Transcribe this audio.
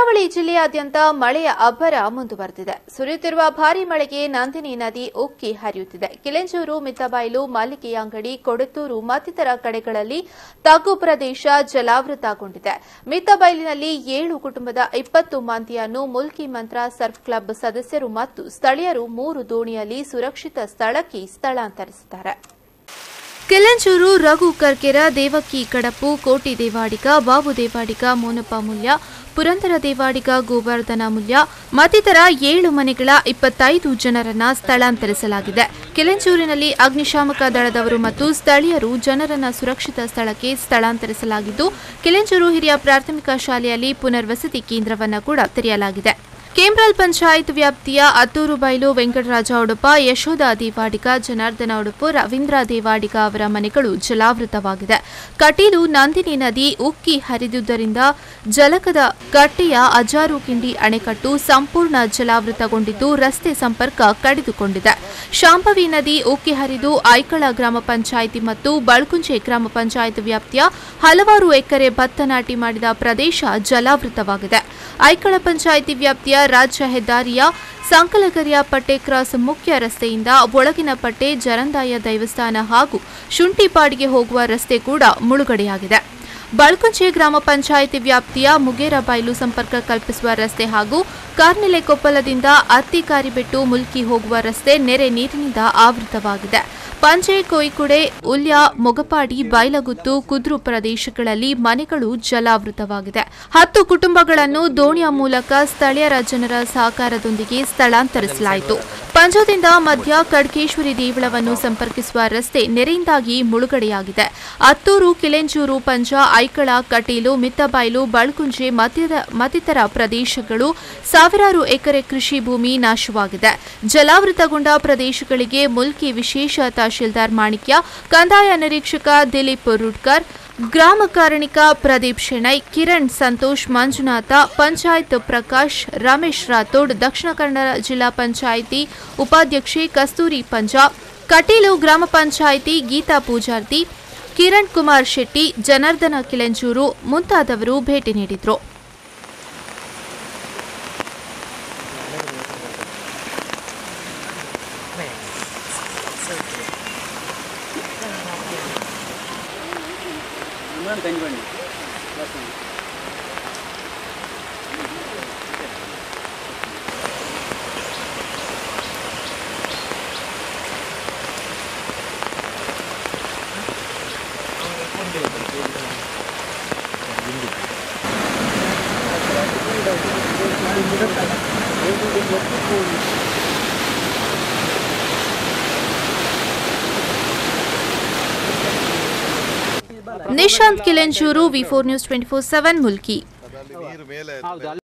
ಕರಾವಳಿ ಜಿಲ್ಲೆಯಾದ್ಯಂತ ಮಳೆಯ ಅಬ್ಬರ ಮುಂದುವರೆದಿದೆ. ಸುರಿಯುತ್ತಿರುವ ಭಾರೀ ಮಳೆಗೆ ನಂದಿನಿ ನದಿ ಉಕ್ಕಿ ಹರಿಯುತ್ತಿದೆ. ಕಿಲೆಂಜೂರು, ಮಿತ್ತಬೈಲು, ಮಲ್ಲಿಗೆಯಂಗಡಿ, ಕೊಡತ್ತೂರು ಮತ್ತಿತರ ಕಡೆಗಳಲ್ಲಿ ತಗ್ಗು ಪ್ರದೇಶ ಜಲಾವೃತಗೊಂಡಿದೆ. ಮಿತ್ತಬೈಲಿನಲ್ಲಿ 7 ಕುಟುಂಬದ 20 ಮಂದಿಯನ್ನು ಮುಲ್ಕಿ ಮಂತ್ರ ಸರ್ಫ್ ಕ್ಲಬ್ ಸದಸ್ಯರು ಮತ್ತು ಸ್ಥಳೀಯರು 3 ದೋಣಿಯಲ್ಲಿ ಸುರಕ್ಷಿತ ಸ್ಥಳಕ್ಕೆ ಸ್ಥಳಾಂತರಿಸಿದ್ದಾರೆ. ಕಿಲೆಂಜೂರು, ರಘು ಕರ್ಕೆರ, ದೇವಕ್ಕಿ ಕಡಪು, ಕೋಟಿ ದೇವಾಡಿಗ, ಬಾಬು ದೇವಾಡಿಗ, ಮೋನಪ್ಪ ಮುಲ್ಯ, ಪುರಂದರ ದೇವಾಡಿಗ, ಗೋವರ್ಧನ ಮುಲ್ಯ ಮತ್ತಿತರ 7 ಮನೆಗಳ 25 ಜನರನ್ನ ಸ್ಥಳಾಂತರಿಸಲಾಗಿದೆ. ಕಿಲೆಂಜೂರಿನಲ್ಲಿ ಅಗ್ನಿಶಾಮಕ ದಳದವರು ಮತ್ತು ಸ್ಥಳೀಯರು ಜನರನ್ನ ಸುರಕ್ಷಿತ ಸ್ಥಳಕ್ಕೆ ಸ್ಥಳಾಂತರಿಸಲಾಗಿದ್ದು, ಕಿಲೆಂಜೂರು ಹಿರಿಯ ಪ್ರಾಥಮಿಕ ಶಾಲೆಯಲ್ಲಿ ಪುನರ್ವಸತಿ ಕೇಂದ್ರವನ್ನು ಕೂಡ ತೆರೆಯಲಾಗಿದೆ. ಕೇಮ್ರಲ್ ಪಂಚಾಯತ್ ವ್ಯಾಪ್ತಿಯ ಅತ್ತೂರು ಬೈಲು ವೆಂಕಟರಾಜ ಉಡುಪ, ಯಶೋಧ ದೇವಾಡಿಗ, ಜನಾರ್ದನ ಉಡುಪು, ರವೀಂದ್ರ ದೇವಾಡಿಗ ಅವರ ಮನೆಗಳು ಜಲಾವೃತವಾಗಿದೆ. ಕಟೀಲು, ನಂದಿನಿ ನದಿ ಉಕ್ಕಿ ಹರಿದುದರಿಂದ ಜಲಕದ ಕಟ್ಟೆಯ ಅಜಾರುಕಿಂಡಿ ಅಣೆಕಟ್ಟು ಸಂಪೂರ್ಣ ಜಲಾವೃತಗೊಂಡಿದ್ದು ರಸ್ತೆ ಸಂಪರ್ಕ ಕಡಿದುಕೊಂಡಿದೆ. ಶಾಂಭವಿ ನದಿ ಉಕ್ಕಿ ಹರಿದು ಐಕಳ ಗ್ರಾಮ ಪಂಚಾಯಿತಿ ಮತ್ತು ಬಳ್ಕುಂಜೆ ಗ್ರಾಮ ಪಂಚಾಯತ್ ವ್ಯಾಪ್ತಿಯ ಹಲವಾರು ಎಕರೆ ಭತ್ತ ನಾಟಿ ಮಾಡಿದ ಪ್ರದೇಶ ಜಲಾವೃತವಾಗಿದೆ. ಐಕಳ ಪಂಚಾಯಿತಿ ವ್ಯಾಪ್ತಿಯ ರಾಜ್ಯ ಹೆದ್ದಾರಿಯ ಸಂಕಲಗರಿಯ ಪಟ್ಟೆ ಕ್ರಾಸ್ ಮುಖ್ಯ ರಸ್ತೆಯಿಂದ ಒಳಗಿನ ಪಟ್ಟೆ, ಜರಂದಾಯ ದೇವಸ್ಥಾನ ಹಾಗೂ ಶುಂಠಿಪಾಡಿಗೆ ಹೋಗುವ ರಸ್ತೆ ಕೂಡ ಮುಳುಗಡೆಯಾಗಿದೆ. ಬಳ್ಕುಂಜೆ ಗ್ರಾಮ ಪಂಚಾಯಿತಿ ವ್ಯಾಪ್ತಿಯ ಮುಗೇರಬೈಲು ಸಂಪರ್ಕ ಕಲ್ಪಿಸುವ ರಸ್ತೆ ಹಾಗೂ ಕಾರ್ನೆಲೆಕೊಪ್ಪಲದಿಂದ ಅತ್ತಿಕಾರಿಬೆಟ್ಟು ಮುಲ್ಕಿ ಹೋಗುವ ರಸ್ತೆ ನೆರೆ ನೀರಿನಿಂದ ಆವೃತವಾಗಿದೆ. ಪಂಜೆ, ಕೊಯ್ಕುಡೆ, ಉಲ್ಯ, ಮೊಗಪಾಡಿ, ಬೈಲಗುತ್ತು, ಕುದ್ರು ಪ್ರದೇಶಗಳಲ್ಲಿ ಮನೆಗಳು ಜಲಾವೃತವಾಗಿದೆ. 10 ಕುಟುಂಬಗಳನ್ನು ದೋಣಿಯ ಮೂಲಕ ಸ್ಥಳೀಯರ ಜನರ ಸಹಕಾರದೊಂದಿಗೆ ಸ್ಥಳಾಂತರಿಸಲಾಯಿತು. ಪಂಜದಿಂದ ಮಧ್ಯ ಕಡ್ಕೇಶ್ವರಿ ದೇವಳವನ್ನು ಸಂಪರ್ಕಿಸುವ ರಸ್ತೆ ನೆರೆಯಿಂದಾಗಿ ಮುಳುಗಡೆಯಾಗಿದೆ. ಅತ್ತೂರು, ಕಿಲೆಂಜೂರು, ಪಂಜ, ಐಕಳ, ಕಟೀಲು, ಮಿತ್ತಬೈಲು, ಬಳ್ಕುಂಜೆ ಮತ್ತಿತರ ಪ್ರದೇಶಗಳು ಸಾವಿರಾರು ಎಕರೆ ಕೃಷಿ ಭೂಮಿ ನಾಶವಾಗಿದೆ. ಜಲಾವೃತಗೊಂಡ ಪ್ರದೇಶಗಳಿಗೆ ಮುಲ್ಕಿ ವಿಶೇಷ ತಹಶೀಲ್ದಾರ್ ಮಾಣಿಕ್ಯ, ಕಂದಾಯ ನಿರೀಕ್ಷಕ ದಿಲೀಪ್ ರುಡ್ಕರ್, ಗ್ರಾಮ ಕಾರಣಿಕ ಪ್ರದೀಪ್ ಶೆಣೈ, ಕಿರಣ್ ಸಂತೋಷ್, ಮಂಜುನಾಥ, ಪಂಚಾಯತ್ ಪ್ರಕಾಶ್, ರಮೇಶ್ ರಾಥೋಡ್, ದಕ್ಷಿಣ ಕನ್ನಡ ಜಿಲ್ಲಾ ಪಂಚಾಯಿತಿ ಉಪಾಧ್ಯಕ್ಷೆ ಕಸ್ತೂರಿ ಪಂಜಾ, ಕಟೀಲು ಗ್ರಾಮ ಪಂಚಾಯಿತಿ ಗೀತಾ ಪೂಜಾರ್ತಿ, ಕಿರಣ್ ಕುಮಾರ್ ಶೆಟ್ಟಿ, ಜನಾರ್ದನ ಕಿಲೆಂಜೂರು ಮುಂತಾದವರು ಭೇಟಿ ನೀಡಿದರು. Nishant Kilenjur, V4 News 24/7 Mulki.